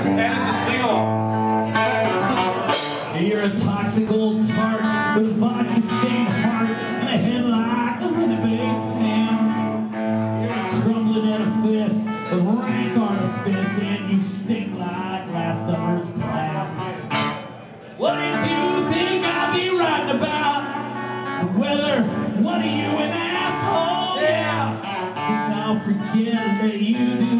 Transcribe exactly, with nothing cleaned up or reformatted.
And it's a sing-along. You're a toxic old tart with a vodka-stained heart and a head like a honey-baked ham. You're a crumbling edifice of rank artifice, and you stink like last summer's clams. What did you think I'd be writing about? The weather? What are you, an asshole? Yeah. Think I'll forget that you do